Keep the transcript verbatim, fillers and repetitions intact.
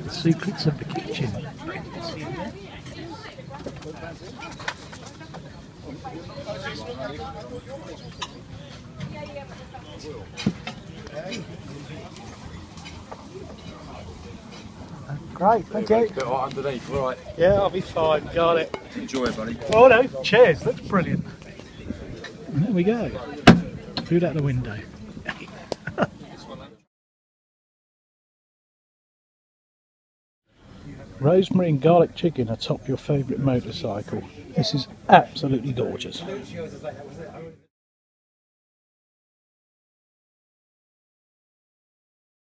The secrets of the kitchen. Great, thank you. A bit hot underneath, right? Yeah, I'll be fine. Got it. Enjoy it, buddy. Oh no, cheers. Looks brilliant. And there we go. Food out the window. Rosemary and garlic chicken atop your favourite motorcycle. This is absolutely gorgeous.